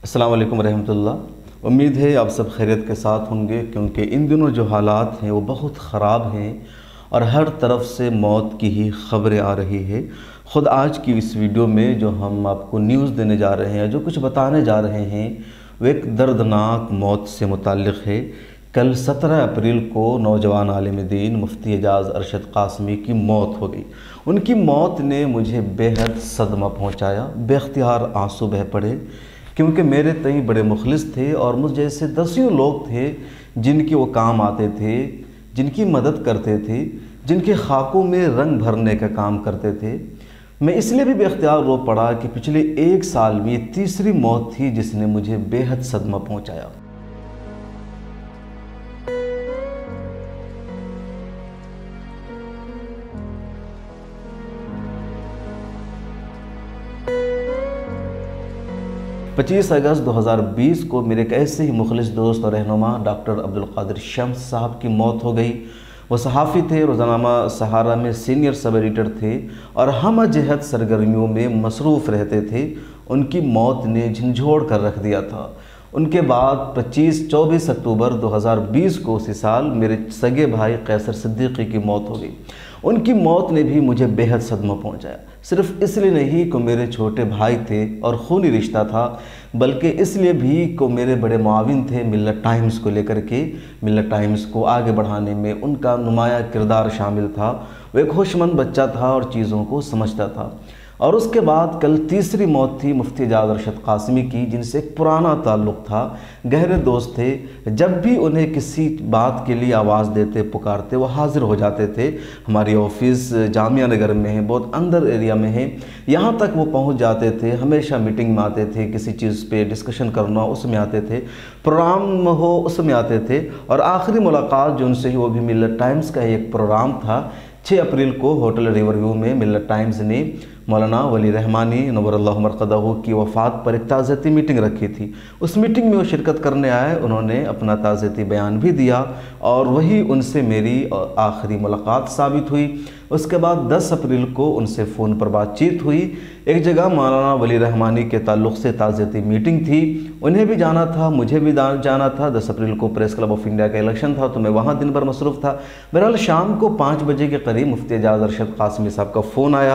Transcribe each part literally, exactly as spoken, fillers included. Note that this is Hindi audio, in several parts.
अस्सलाम वालेकुम रहमतुल्लाह। उम्मीद है आप सब खैरियत के साथ होंगे, क्योंकि इन दिनों जो हालात हैं वो बहुत ख़राब हैं और हर तरफ से मौत की ही ख़बरें आ रही है। ख़ुद आज की इस वीडियो में जो हम आपको न्यूज़ देने जा रहे हैं, जो कुछ बताने जा रहे हैं, वो एक दर्दनाक मौत से मुताल्लिक़ है। कल सत्रह अप्रैल को नौजवान आलिम दीन मुफ्ती एजाज़ अरशद क़ासमी की मौत हो गई। उनकी मौत ने मुझे बेहद सदमा पहुँचाया। बेख्तियार आंसू बह पड़े, क्योंकि मेरे तई बड़े मुखलिस थे और मुझ जैसे दसियों लोग थे जिनके वो काम आते थे, जिनकी मदद करते थे, जिनके खाकों में रंग भरने का काम करते थे। मैं इसलिए भी बेख्तियार रो पड़ा कि पिछले एक साल में ये तीसरी मौत थी जिसने मुझे बेहद सदमा पहुंचाया। पच्चीस अगस्त दो हज़ार बीस को मेरे एक ऐसे ही मुखलिस दोस्त और रहनुमा डॉक्टर अब्दुल कादिर शम्स साहब की मौत हो गई। वो सहाफ़ी थे, रोज़ानामा सहारा में सीनियर सब एडिटर थे और हम जहद सरगर्मियों में मसरूफ़ रहते थे। उनकी मौत ने झंझोड़ कर रख दिया था। उनके बाद पच्चीस चौबीस अक्टूबर दो हज़ार बीस को उसी साल मेरे सगे भाई कैसर सिद्दीकी की मौत हो गई। उनकी मौत ने भी मुझे बेहद सदमा पहुंचाया। सिर्फ इसलिए नहीं कि मेरे छोटे भाई थे और खूनी रिश्ता था, बल्कि इसलिए भी कि मेरे बड़े मुआविन थे मिल्लत टाइम्स को लेकर के। मिल्लत टाइम्स को आगे बढ़ाने में उनका नुमायाँ किरदार शामिल था। वो एक होशमंद बच्चा था और चीज़ों को समझता था। और उसके बाद कल तीसरी मौत थी मुफ्ती एजाज़ अरशद क़ासमी की, जिनसे एक पुराना ताल्लुक़ था, गहरे दोस्त थे। जब भी उन्हें किसी बात के लिए आवाज़ देते, पुकारते, वो हाज़िर हो जाते थे। हमारी ऑफिस जामिया नगर में है, बहुत अंदर एरिया में है, यहाँ तक वो पहुँच जाते थे। हमेशा मीटिंग में आते थे, किसी चीज़ पे डिस्कशन करना उसमें आते थे, प्रोग्राम हो उसमें आते थे। और आखिरी मुलाकात जो उनसे ही वो भी मिल्लत टाइम्स का एक प्रोग्राम था। छः अप्रैल को होटल रिवरव्यू में मिल्लत टाइम्स ने मौलाना वली रहमानी नव्वरल्लाहु मरक़दहू की वफ़ात पर एक ताज़ियती मीटिंग रखी थी। उस मीटिंग में वो शिरकत करने आए, उन्होंने अपना ताज़ियती बयान भी दिया और वही उनसे मेरी आखिरी मुलाकात साबित हुई। उसके बाद दस अप्रैल को उनसे फ़ोन पर बातचीत हुई। एक जगह मौलाना वली रहमानी के ताल्लुक़ से ताज़ियती मीटिंग थी, उन्हें भी जाना था, मुझे भी जाना था। दस अप्रैल को प्रेस क्लब ऑफ इंडिया का इलेक्शन था, तो मैं वहाँ दिन भर मसरूफ़ था। बहरहाल शाम को पाँच बजे के करीब मुफ्ती एजाज़ अरशद क़ासमी साहब का फ़ोन आया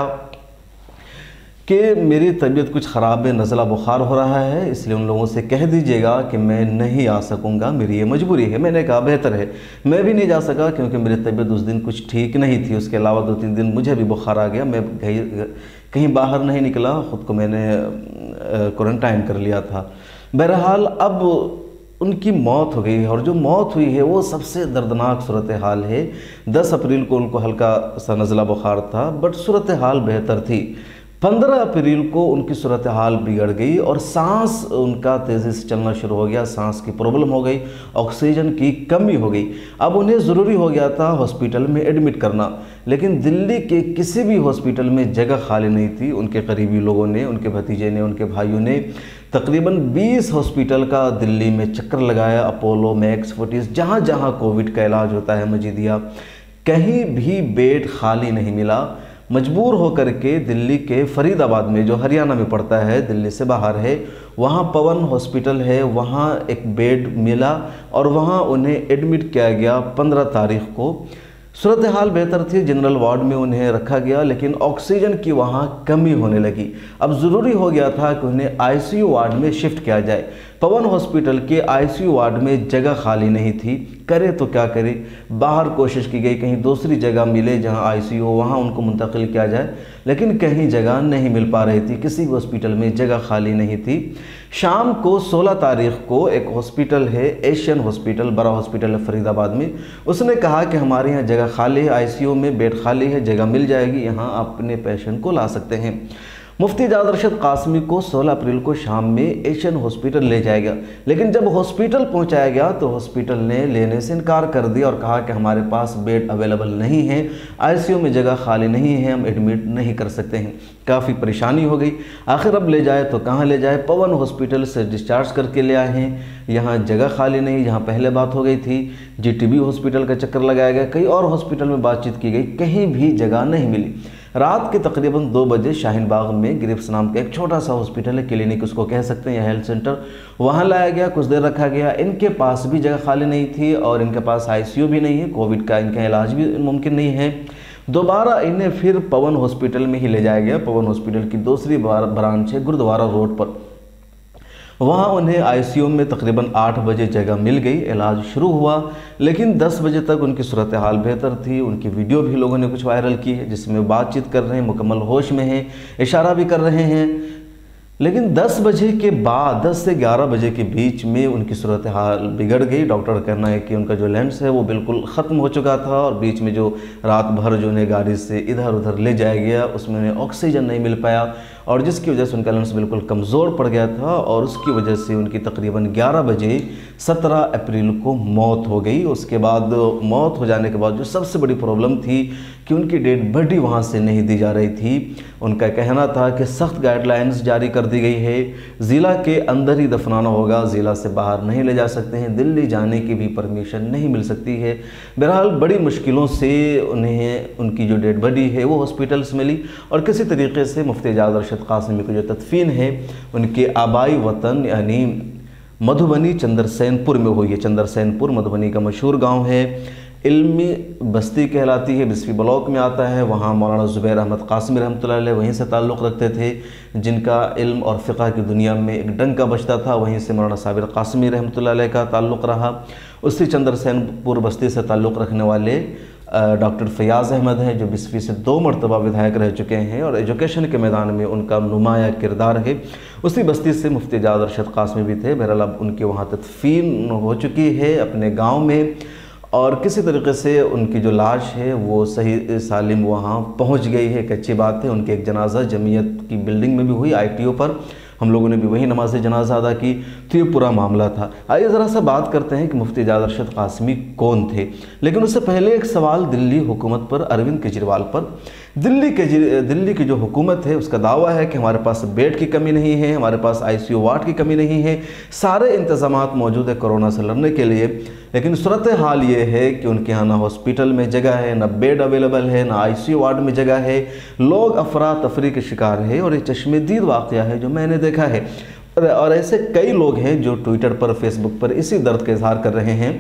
कि मेरी तबीयत कुछ ख़राब है, नज़ला बुखार हो रहा है, इसलिए उन लोगों से कह दीजिएगा कि मैं नहीं आ सकूँगा, मेरी ये मजबूरी है। मैंने कहा बेहतर है। मैं भी नहीं जा सका क्योंकि मेरी तबीयत उस दिन कुछ ठीक नहीं थी। उसके अलावा दो तीन दिन मुझे भी बुखार आ गया। मैं कहीं कहीं बाहर नहीं निकला, ख़ुद को मैंने क्वारंटाइन कर लिया था। बहरहाल अब उनकी मौत हो गई और जो मौत हुई है वो सबसे दर्दनाक सूरत हाल है। दस अप्रैल को उनको हल्का सा नज़ला बुखार था, बट सूरत हाल बेहतर थी। पंद्रह अप्रैल को उनकी सूरत हाल बिगड़ गई और सांस उनका तेज़ी से चलना शुरू हो गया, सांस की प्रॉब्लम हो गई, ऑक्सीजन की कमी हो गई। अब उन्हें ज़रूरी हो गया था हॉस्पिटल में एडमिट करना, लेकिन दिल्ली के किसी भी हॉस्पिटल में जगह खाली नहीं थी। उनके करीबी लोगों ने, उनके भतीजे ने, उनके भाइयों ने तकरीबन बीस हॉस्पिटल का दिल्ली में चक्कर लगाया, अपोलो, मैक्स, फोर्टिस, जहाँ जहाँ कोविड का इलाज होता है, मजीदिया, कहीं भी बेड खाली नहीं मिला। मजबूर होकर के दिल्ली के फरीदाबाद में, जो हरियाणा में पड़ता है, दिल्ली से बाहर है, वहाँ पवन हॉस्पिटल है, वहाँ एक बेड मिला और वहाँ उन्हें एडमिट किया गया पंद्रह तारीख को। सूरत हाल बेहतर थी, जनरल वार्ड में उन्हें रखा गया, लेकिन ऑक्सीजन की वहाँ कमी होने लगी। अब ज़रूरी हो गया था कि उन्हें आईसीयू वार्ड में शिफ्ट किया जाए। पवन हॉस्पिटल के आईसीयू वार्ड में जगह खाली नहीं थी। करे तो क्या करे, बाहर कोशिश की गई कहीं दूसरी जगह मिले जहां आईसीयू हो, वहां उनको मुंतकिल किया जाए, लेकिन कहीं जगह नहीं मिल पा रही थी। किसी भी हॉस्पिटल में जगह खाली नहीं थी। शाम को सोलह तारीख को एक हॉस्पिटल है, एशियन हॉस्पिटल, बड़ा हॉस्पिटल है फरीदाबाद में, उसने कहा कि हमारे यहाँ जगह खाली है, आईसीयू में बेड खाली है, जगह मिल जाएगी, यहाँ आप अपने पेशेंट को ला सकते हैं। मुफ्ती एजाज़ अरशद क़ासमी को सोलह अप्रैल को शाम में एशियन हॉस्पिटल ले जाया गया, लेकिन जब हॉस्पिटल पहुंचाया गया तो हॉस्पिटल ने लेने से इनकार कर दिया और कहा कि हमारे पास बेड अवेलेबल नहीं है, आईसीयू में जगह खाली नहीं है, हम एडमिट नहीं कर सकते हैं। काफ़ी परेशानी हो गई। आखिर अब ले जाए तो कहाँ ले जाए। पवन हॉस्पिटल से डिस्चार्ज करके ले आए हैं, यहाँ जगह खाली नहीं, जहाँ पहले बात हो गई थी। जीटीबी हॉस्पिटल का चक्कर लगाया गया, कई और हॉस्पिटल में बातचीत की गई, कहीं भी जगह नहीं मिली। रात के तकरीबन दो बजे शाहीन बाग में ग्रिप्स नाम का एक छोटा सा हॉस्पिटल है, क्लिनिक उसको कह सकते हैं या हेल्थ सेंटर, वहाँ लाया गया, कुछ देर रखा गया। इनके पास भी जगह खाली नहीं थी और इनके पास आईसीयू भी नहीं है, कोविड का इनका इलाज भी मुमकिन नहीं है। दोबारा इन्हें फिर पवन हॉस्पिटल में ही ले जाया गया। पवन हॉस्पिटल की दूसरी ब्रांच है गुरुद्वारा रोड पर, वहाँ उन्हें आईसीयू में तकरीबन आठ बजे जगह मिल गई, इलाज शुरू हुआ। लेकिन दस बजे तक उनकी सूरत हाल बेहतर थी। उनकी वीडियो भी लोगों ने कुछ वायरल की है जिसमें बातचीत कर रहे हैं, मुकम्मल होश में हैं, इशारा भी कर रहे हैं। लेकिन दस बजे के बाद दस से ग्यारह बजे के बीच में उनकी सूरत हाल बिगड़ गई। डॉक्टर का कहना है कि उनका जो लेंस है वो बिल्कुल ख़त्म हो चुका था और बीच में जो रात भर जो उन्हें गाड़ी से इधर उधर ले जाया गया उसमें उन्हें ऑक्सीजन नहीं मिल पाया और जिसकी वजह से उनका लेंस बिल्कुल कमज़ोर पड़ गया था और उसकी वजह से उनकी तकरीबन ग्यारह बजे सत्रह अप्रैल को मौत हो गई। उसके बाद मौत हो जाने के बाद जो सबसे बड़ी प्रॉब्लम थी कि उनकी डेड बॉडी वहाँ से नहीं दी जा रही थी। उनका कहना था कि सख्त गाइडलाइंस जारी कर दी गई है, ज़िला के अंदर ही दफनाना होगा, ज़िला से बाहर नहीं ले जा सकते हैं, दिल्ली जाने की भी परमिशन नहीं मिल सकती है। बहरहाल बड़ी मुश्किलों से उन्हें उनकी जो डेड बॉडी है वो हॉस्पिटल से मिली और किसी तरीके से मुफ्ती एजाज अरशद कासमी की जो तदफीन है उनके आबाई वतन यानी मधुबनी चंद्रसेनपुर में हुई है। चंद्रसेनपुर मधुबनी का मशहूर गांव है, इल्मी बस्ती कहलाती है, बिस्फी ब्लॉक में आता है। वहाँ मौलाना ज़ुबैर अहमद कासमी रहमतुल्लाह अलैह वहीं से ताल्लुक़ रखते थे, जिनका इल्म और फ़िक़्ह की दुनिया में एक डंका बजता था। वहीं से मौलाना साबिर कासमी रहमतुल्लाह अलैह का ताल्लुक़ रहा। उसी चंद्रसेनपुर बस्ती से ताल्लुक़ रखने वाले डॉक्टर फयाज़ अहमद हैं जो बिस्फी से दो मरतबा विधायक रह चुके हैं और एजुकेशन के मैदान में उनका नुमाया किरदार है। उसी बस्ती से मुफ्ती एजाज अरशद कासमी भी थे। बहरहाल अब उनकी वहाँ तदफीन हो चुकी है अपने गाँव में और किसी तरीके से उनकी जो लाश है वो सही सालिम वहाँ पहुँच गई है। एक अच्छी बात है। उनके एक जनाजा जमीयत की बिल्डिंग में भी हुई, आई टी ओ पर, हम लोगों ने भी वही नमाज जनाजा अदा की। तो ये पूरा मामला था। आइए ज़रा सा बात करते हैं कि मुफ्ती एजाज अरशद कासमी कौन थे। लेकिन उससे पहले एक सवाल दिल्ली हुकूमत पर, अरविंद केजरीवाल पर। दिल्ली के दिल्ली की जो हुकूमत है उसका दावा है कि हमारे पास बेड की कमी नहीं है, हमारे पास आईसीयू वार्ड की कमी नहीं है, सारे इंतज़ामात मौजूद है कोरोना से लड़ने के लिए। लेकिन सूरत हाल ये है कि उनके यहाँ ना हॉस्पिटल में जगह है, ना बेड अवेलेबल है, ना आईसीयू वार्ड में जगह है। लोग अफरा तफरी के शिकार है और ये चश्मदीद वाक़या है जो मैंने देखा है। और ऐसे कई लोग हैं जो ट्विटर पर, फेसबुक पर इसी दर्द का इजहार कर रहे हैं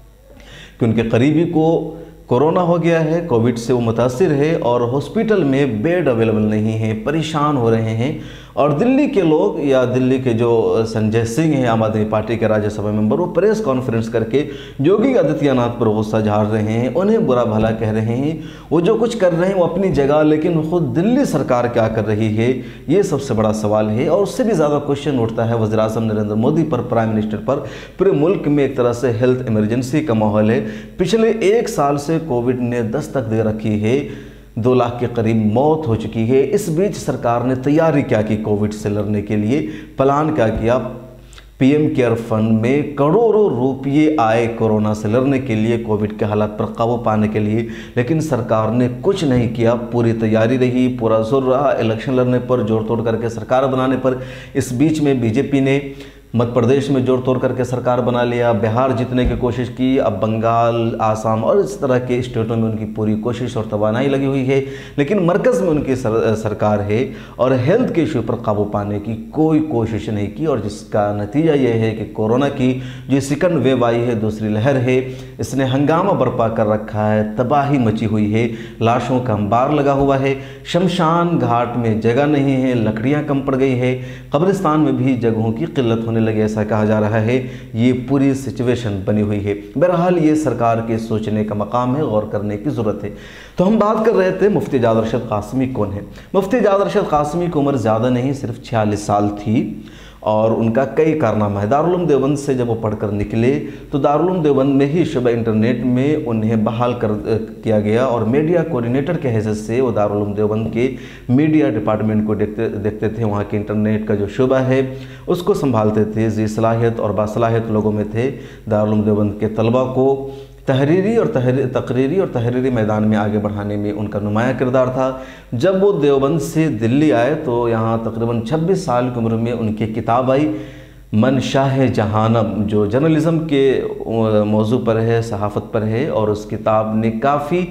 कि उनके करीबी को कोरोना हो गया है, कोविड से वो मुतासिर है और हॉस्पिटल में बेड अवेलेबल नहीं है, परेशान हो रहे हैं। और दिल्ली के लोग या दिल्ली के जो संजय सिंह हैं आम आदमी पार्टी के राज्यसभा मेंबर, वो प्रेस कॉन्फ्रेंस करके योगी आदित्यनाथ पर गुस्सा झाड़ रहे हैं, उन्हें बुरा भला कह रहे हैं। वो जो कुछ कर रहे हैं वो अपनी जगह, लेकिन खुद दिल्ली सरकार क्या कर रही है ये सबसे बड़ा सवाल है। और उससे भी ज़्यादा क्वेश्चन उठता है वज़ीर आज़म नरेंद्र मोदी पर, प्राइम मिनिस्टर पर। पूरे मुल्क में एक तरह से हेल्थ इमरजेंसी का माहौल है। पिछले एक साल से कोविड ने दस्तक दे रखी है, दो लाख के करीब मौत हो चुकी है। इस बीच सरकार ने तैयारी क्या की कोविड से लड़ने के लिए, प्लान क्या किया? पीएम केयर फंड में करोड़ों रुपये आए कोरोना से लड़ने के लिए, कोविड के हालात पर काबू पाने के लिए, लेकिन सरकार ने कुछ नहीं किया। पूरी तैयारी रही, पूरा जोर रहा इलेक्शन लड़ने पर, जोड़ तोड़ करके सरकार बनाने पर। इस बीच में बीजेपी ने मध्य प्रदेश में जोड़ तोड़ करके सरकार बना लिया, बिहार जीतने की कोशिश की, अब बंगाल, आसाम और इस तरह के स्टेटों में उनकी पूरी कोशिश और तवानाई लगी हुई है। लेकिन मरकज़ में उनकी सर, सरकार है और हेल्थ के इशू पर काबू पाने की कोई कोशिश नहीं की और जिसका नतीजा ये है कि कोरोना की जो सेकंड वेव आई है, दूसरी लहर है, इसने हंगामा बर्पा कर रखा है, तबाही मची हुई है, लाशों का अंबार लगा हुआ है, शमशान घाट में जगह नहीं है, लकड़ियाँ कम पड़ गई है, कब्रिस्तान में भी जगहों की किल्लत होने लगे, ऐसा कहा जा रहा है। ये पूरी सिचुएशन बनी हुई है। बहरहाल ये सरकार के सोचने का मकाम है, गौर करने की ज़रूरत है। तो हम बात कर रहे थे मुफ्ती एजाज अरशद कासमी कौन है। मुफ्ती एजाज अरशद कासमी की उम्र ज़्यादा नहीं, सिर्फ छियालीस साल थी और उनका कई कारनामा है। दारुल उलूम देवबंद से जब वो पढ़कर निकले तो दारुल उलूम देवबंद में ही शुबा इंटरनेट में उन्हें बहाल कर किया गया और मीडिया कोऑर्डिनेटर के हैसियत से वो दारुल उलूम देवबंद के मीडिया डिपार्टमेंट को देखते देखते थे। वहाँ के इंटरनेट का जो शुबा है उसको संभालते थे। जी सलाहियत और बासलाहियत लोगों में थे। दारुल उलूम देवबंद के तलबा को तहरीरी और तकरीरी और तहरीरी मैदान में आगे बढ़ाने में उनका नुमाया किरदार था। जब वो देवबंद से दिल्ली आए तो यहाँ तकरीबन छब्बीस साल की उम्र में उनकी किताब आई मन शाह जहानम, जो जर्नलिज़म के मौजू पर है, सहाफ़त पर है और उस किताब ने काफ़ी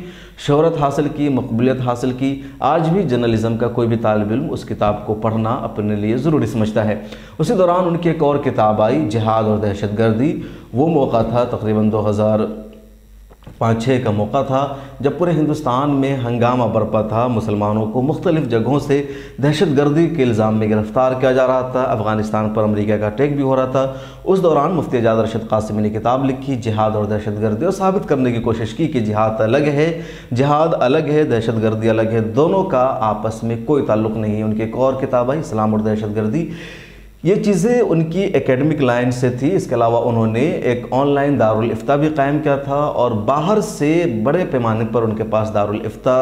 शोहरत हासिल की, मकबूलियत हासिल की। आज भी जर्नलिज़म का कोई भी तालिब इल्म उस किताब को पढ़ना अपने लिए ज़रूरी समझता है। उसी दौरान उनकी एक और किताब आई, जिहाद और दहशतगर्दी। वो मौका था तकरीबन दो हज़ार पाँच छः का मौका था जब पूरे हिंदुस्तान में हंगामा बरपा था। मुसलमानों को मुख्तलिफ़ जगहों से दहशतगर्दी के इल्ज़ाम में गिरफ़्तार किया जा रहा था। अफ़गानिस्तान पर अमेरिका का अटैक भी हो रहा था। उस दौरान मुफ्ती एजाज़ अरशद क़ासिमी ने किताब लिखी, जिहाद और दहशतगर्दी, और साबित करने की कोशिश की कि जिहाद अलग है, जिहाद अलग है, दहशतगर्दी अलग है, दोनों का आपस में कोई ताल्लुक़ नहीं है। उनकी एक और किताब आई, इस्लाम और दहशतगर्दी। ये चीज़ें उनकी एकेडमिक लाइन से थी। इसके अलावा उन्होंने एक ऑनलाइन दारुल इफ्ता भी कायम किया था और बाहर से बड़े पैमाने पर उनके पास दारुल इफ्ता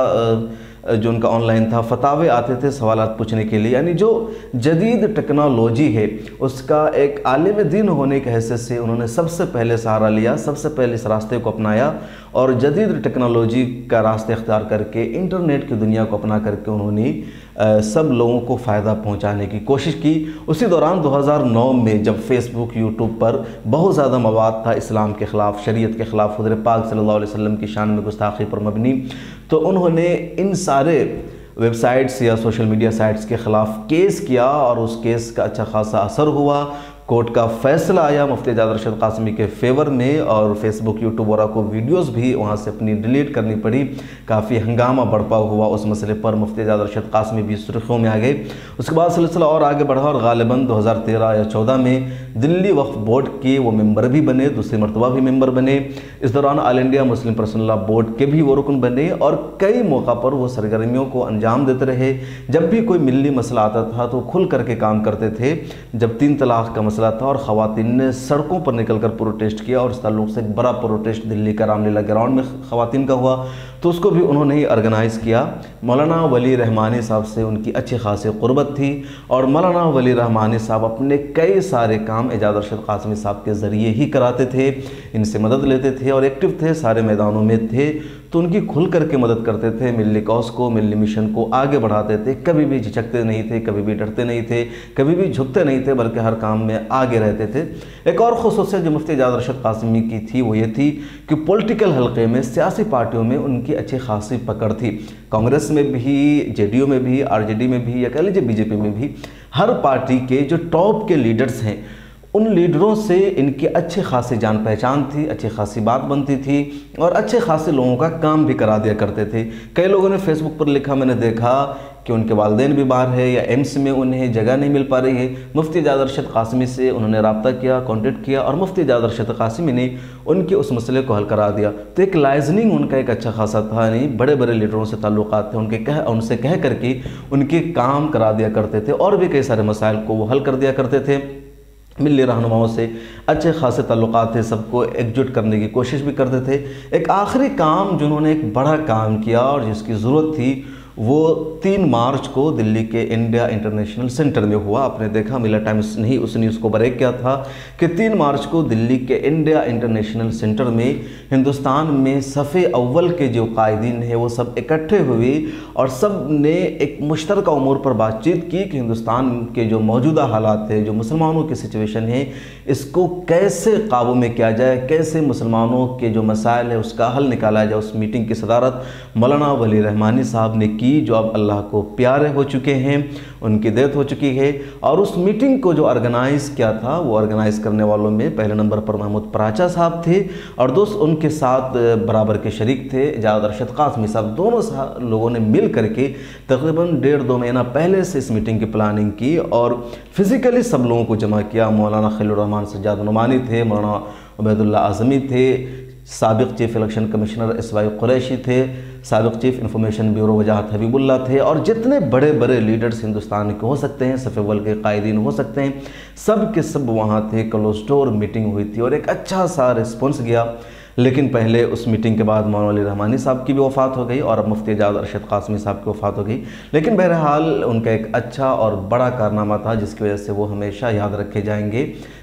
जो उनका ऑनलाइन था, फतावे आते थे सवालात पूछने के लिए। यानी जो जदीद टेक्नोलॉजी है उसका एक आलिम दीन होने के हैसियत से उन्होंने सबसे पहले सहारा लिया, सबसे पहले इस रास्ते को अपनाया और जदीद टेक्नोलॉजी का रास्ता इख्तियार करके इंटरनेट की दुनिया को अपना करके उन्होंने सब लोगों को फ़ायदा पहुंचाने की कोशिश की। उसी दौरान दो हज़ार नौ में जब फेसबुक, यूट्यूब पर बहुत ज़्यादा मवाद था इस्लाम के ख़िलाफ़, शरीयत के ख़िलाफ़, हुज़ूर पाक सल्लल्लाहु अलैहि वसल्लम की शान में गुस्ताखी पर मबनी, तो उन्होंने इन सारे वेबसाइट्स या सोशल मीडिया साइट्स के ख़िलाफ़ केस किया और उस केस का अच्छा खासा असर हुआ। कोर्ट का फैसला आया मुफ्ती एजाज़ अरशद क़ासिमी के फेवर में और फेसबुक, यूट्यूब वगैरह को वीडियोस भी वहाँ से अपनी डिलीट करनी पड़ी। काफ़ी हंगामा बरपा हुआ उस मसले पर। मुफ्ती एजाज़ अरशद क़ासिमी भी सुर्खियों में आ गए। उसके बाद सिलसिला और आगे बढ़ा और गालिबन दो हज़ार तेरह या चौदह में दिल्ली वक्फ बोर्ड के वो मेंबर भी बने, दूसरी मरतबा भी मेंबर बने। इस दौरान all India Muslim personal law board के भी वो रुकन बने और कई मौक़ा पर वो सरगर्मियों को अंजाम देते रहे। जब भी कोई मिली मसला आता था तो खुल करके काम करते थे। जब तीन तलाक़ का था और ख़वातीन ने सड़कों पर निकलकर प्रोटेस्ट किया और इस ताल्लुक़ से एक बड़ा प्रोटेस्ट दिल्ली का रामलीला ग्राउंड में ख़वातीन का हुआ, तो उसको भी उन्होंने ही ऑर्गेनाइज़ किया। मौलाना वली रहमानी साहब से उनकी अच्छी खासी क़ुर्बत थी और मौलाना वली रहमानी साहब अपने कई सारे काम एजाज़ अरशद क़ासिमी साहब के ज़रिए ही कराते थे, इनसे मदद लेते थे और एक्टिव थे, सारे मैदानों में थे, तो उनकी खुल करके मदद करते थे। मिल्ली कौस को, मिल्ली मिशन को आगे बढ़ाते थे, कभी भी झिझकते नहीं थे, कभी भी डरते नहीं थे, कभी भी झुकते नहीं थे, बल्कि हर काम में आगे रहते थे। एक और ख़ुसूसियत जो मुफ्ती एजाज़ अरशद क़ासिमी की थी वो ये थी कि पॉलिटिकल हल्के में, सियासी पार्टियों में उनकी अच्छी खासी पकड़ थी। कांग्रेस में भी, जेडीयू में भी, आरजेडी में भी, या कह लीजिए बीजेपी में भी, हर पार्टी के जो टॉप के लीडर्स हैं उन लीडरों से इनकी अच्छी खासी जान पहचान थी, अच्छी खासी बात बनती थी और अच्छे खासे लोगों का काम भी करा दिया करते थे। कई लोगों ने फेसबुक पर लिखा, मैंने देखा कि उनके वालिदैन भी बाहर है या एम्स में उन्हें जगह नहीं मिल पा रही है। मुफ्ती एजाज़ अरशद क़ासिमी से उन्होंने रब्ता किया, कॉन्टेक्ट किया और मुफ्ती एजाज़ अरशद क़ासिमी ने उनके उस मसले को हल करा दिया। तो एक लाइजनिंग उनका एक अच्छा खासा था, नहीं बड़े बड़े लीडरों से ताल्लुकात थे, उनके कह उनसे कह करके उनके काम करा दिया करते थे और भी कई सारे मसाइल को वो हल कर दिया करते थे। मिली रहनुमाओं से अच्छे खासे ताल्लुकात थे, सबको एकजुट करने की कोशिश भी करते थे। एक आखिरी काम जिन्होंने एक बड़ा काम किया और जिसकी ज़रूरत थी वो तीन मार्च को दिल्ली के इंडिया इंटरनेशनल सेंटर में हुआ। आपने देखा मिला टाइम्स ने ही उस न्यूज़ को ब्रेक किया था कि तीन मार्च को दिल्ली के इंडिया इंटरनेशनल सेंटर में हिंदुस्तान में सफ़े अव्वल के जो कायदीन हैं वो सब इकट्ठे हुए और सब ने एक मुश्तरका उमूर पर बातचीत की कि हिंदुस्तान के जो मौजूदा हालात है, जो मुसलमानों की सिचुएशन है, इसको कैसे काबू में किया जाए, कैसे मुसलमानों के जो मसाइल है उसका हल निकाला जाए। उस मीटिंग की सदारत मौलाना वली रहमानी साहब ने की, जो अब अल्लाह को प्यारे हो चुके हैं, उनकी डेथ हो चुकी है। और उस मीटिंग को जो ऑर्गेनाइज़ किया था वो ऑर्गेनाइज़ करने वालों में पहले नंबर पर महमूद पराचा साहब थे और दोस्त उनके साथ बराबर के शरीक थे एजाज़ अरशद क़ासिमी साहब। दोनों लोगों ने मिल करके तकरीबन डेढ़ दो महीना पहले से इस मीटिंग की प्लानिंग की और फिज़िकली सब लोगों को जमा किया। मौलाना खलील रहमान सज्जाद नुमानी थे, मौलाना उबैदुल्लाह आज़मी थे, साबिक़ chief election commissioner S Y Quraishi थे, साबिक़ चीफ़ इंफॉर्मेशन ब्यूरो वजाहत हबीबुल्ला थे और जितने बड़े बड़े लीडर्स हिंदुस्तान के हो सकते हैं, सफ़े अव्वल के कायदीन हो सकते हैं, सब के सब वहाँ थे। क्लोज डोर मीटिंग हुई थी और एक अच्छा सा रिस्पॉन्स गया। लेकिन पहले उस मीटिंग के बाद मौलाना वली रहमानी साहब की भी वफ़ात हो गई और अब मुफ्ती एजाज़ अरशद क़ासिमी साहब की वफ़ात हो गई। लेकिन बहरहाल उनका एक अच्छा और बड़ा कारनामा था जिसकी वजह से वो हमेशा याद रखे जाएंगे।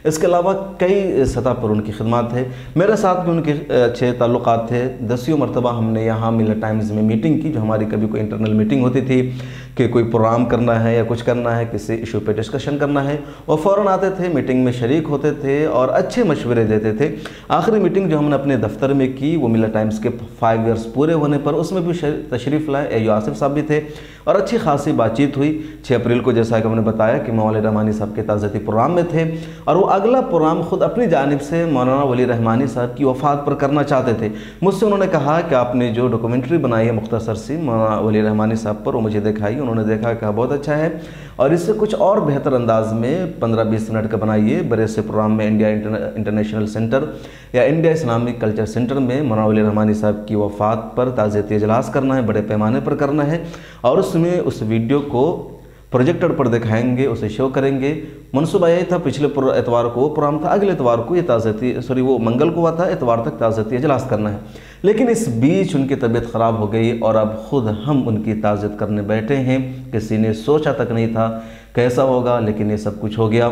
इसके अलावा कई सतह पर उनकी खिदमत है। मेरे साथ भी उनके अच्छे ताल्लुकात थे। दसियों मरतबा हमने यहाँ मिलत टाइम्स में मीटिंग की, जो हमारी कभी कोई इंटरनल मीटिंग होती थी कि कोई प्रोग्राम करना है या कुछ करना है, किसी इशू पे डिस्कशन करना है, वो फ़ौरन आते थे, मीटिंग में शरीक होते थे और अच्छे मशवरे देते थे। आखिरी मीटिंग जो हमने अपने दफ्तर में की वो मिलत टाइम्स के फाइव ईयर्स पूरे होने पर, उसमें भी तशरीफ़ लाए ए यू आसिफ साहब भी थे और अच्छी खासी बातचीत हुई। छः अप्रैल को जैसा कि हमने बताया कि मौलाना रहमानी साहब के ताज़ियती प्रोग्राम में थे और वो अगला प्रोग्राम खुद अपनी जानिब से मौलाना वली रहमानी साहब की वफ़ात पर करना चाहते थे। मुझसे उन्होंने कहा कि आपने जो डॉक्यूमेंट्री बनाई है मुख्तसर सी मौलाना वली रहमानी साहब पर, वो मुझे दिखाई। उन्होंने देखा, कहा बहुत अच्छा है और इससे कुछ और बेहतर अंदाज में पंद्रह बीस मिनट का बनाइए। बड़े से प्रोग्राम में इंडिया इंटरनेशनल सेंटर या इंडिया इस्लामिक कल्चर सेंटर में मौलाना वली रहमानी साहब की वफ़ात पर ताज़ियती इजलास करना है, बड़े पैमाने पर करना है और उसमें उस वीडियो को प्रोजेक्टर पर दिखाएंगे, उसे शो करेंगे। मनसूबा यही था, पिछले एतवार को वो प्रोग्राम था, अगले एतवार को ये ताज़ियती सॉरी वो मंगल को हुआ था, एतवार तक ताज़ियती इजलास करना है। लेकिन इस बीच उनकी तबीयत ख़राब हो गई और अब ख़ुद हम उनकी ताज़ियत करने बैठे हैं। किसी ने सोचा तक नहीं था कैसा होगा, लेकिन ये सब कुछ हो गया।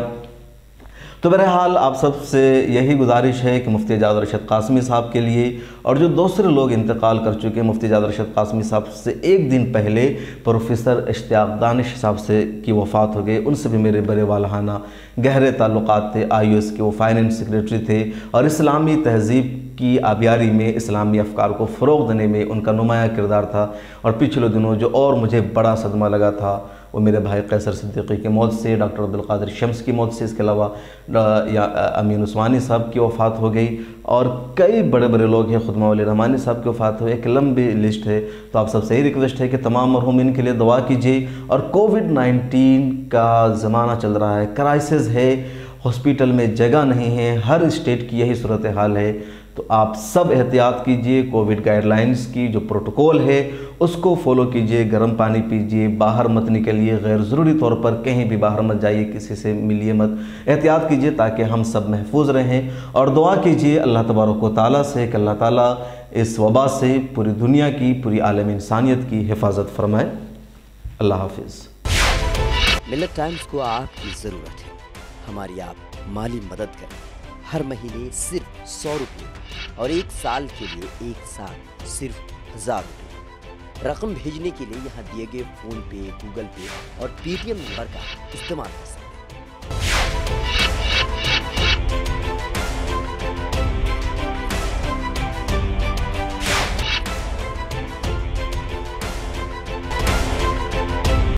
तो बहरहाल आप सबसे यही गुजारिश है कि मुफ्ती एजाज़ अरशद कासमी साहब के लिए और जो दूसरे लोग इंतकाल कर चुके हैं, मुफ्ती एजाज़ अरशद कासमी साहब से एक दिन पहले प्रोफेसर इश्तियाक दानिश साहब से की वफ़ात हो गई। उनसे भी मेरे बड़े वालहाना गहरे ताल्लुकात थे। आई यू एस के वो फाइनेंस सेक्रेटरी थे और इस्लामी तहज़ीब की आबियारी में, इस्लामी अफकार को फ़रोग़ देने में उनका नुमाया किरदार था। और पिछले दिनों जो और मुझे बड़ा सदमा लगा था वो मेरे भाई कैसर सिद्दीकी की मौत से, डॉक्टर अब्दुल कादिर शम्स की मौत से, इसके अलावा या अमीन उस्मानी साहब की वफ़ात हो गई और कई बड़े बड़े लोग हैं। खुद मौलाना रहमानी साहब की वफ़ात हो, एक लंबी लिस्ट है। तो आप सबसे ही रिक्वेस्ट है कि तमाम मरहूमिन के लिए दुआ कीजिए। और कोविड नाइन्टीन का ज़माना चल रहा है, क्राइसिस है, हॉस्पिटल में जगह नहीं है, हर स्टेट की यही सूरत हाल है। तो आप सब एहतियात कीजिए, कोविड गाइडलाइंस की जो प्रोटोकॉल है उसको फॉलो कीजिए, गर्म पानी पीजिए, बाहर मत निकलिए, गैर ज़रूरी तौर पर कहीं भी बाहर मत जाइए, किसी से मिलिए मत, एहतियात कीजिए ताकि हम सब महफूज रहें। और दुआ कीजिए अल्लाह तबारक व तआला से कि अल्लाह ताला इस वबा से पूरी दुनिया की, पूरी आलम इंसानियत की हिफाजत फरमाए। अल्लाह हाफिज़। मिलत टाइम्स को आपकी ज़रूरत है, हमारी आप माली मदद करें। हर महीने सिर्फ सौ रुपये और एक साल के लिए एक साल सिर्फ हज़ार रुपये। रकम भेजने के लिए यहाँ दिए गए फ़ोन पे, गूगल पे और पेटीएम नंबर का इस्तेमाल कर सकते हैं।